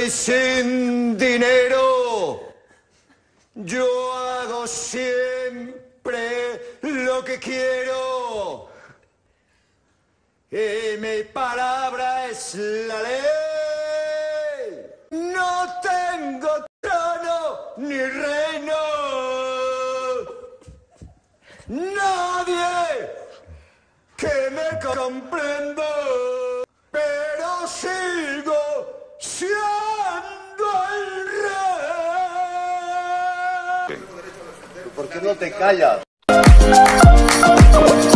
sin dinero. Yo hago siempre lo que quiero. Y mi palabra es la ley. No tengo trono ni reino. Nadie que me comprenda, pero sigo siendo el rey. ¿Por qué no te callas?